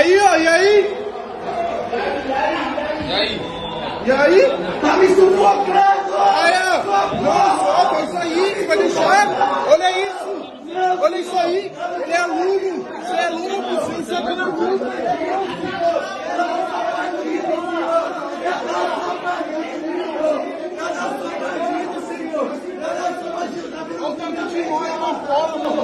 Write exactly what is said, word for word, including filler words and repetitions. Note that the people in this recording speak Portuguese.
aí, ó, e aí? E aí? E aí? Tá me sufocando! Aí, ó. Não, foca, isso aí, vai deixar. Olha isso. Olha isso aí. Ele é aluno. Você é aluno, você é aluno. Olha o tanto de nós, não pode,